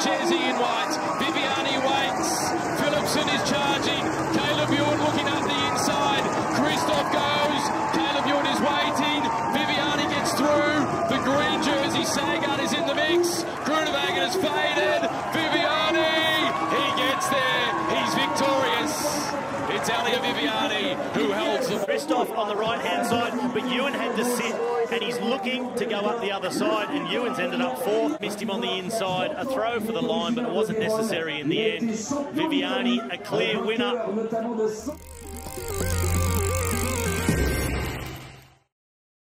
jersey in white. Viviani waits. Phillipson is charging. Ewan looking up the inside. Kristoff goes. Ewan is waiting. Viviani gets through. The green jersey Sagan is in the mix. Sagan has faded. Viviani, he gets there. He's victorious. It's Elia Viviani who holds the... Kristoff on the right-hand side, but Ewan had to sit, and he's looking to go up the other side, and Ewan's ended up fourth. Missed him on the inside. A throw for the line, but it wasn't necessary in the end. Viviani, a clear winner.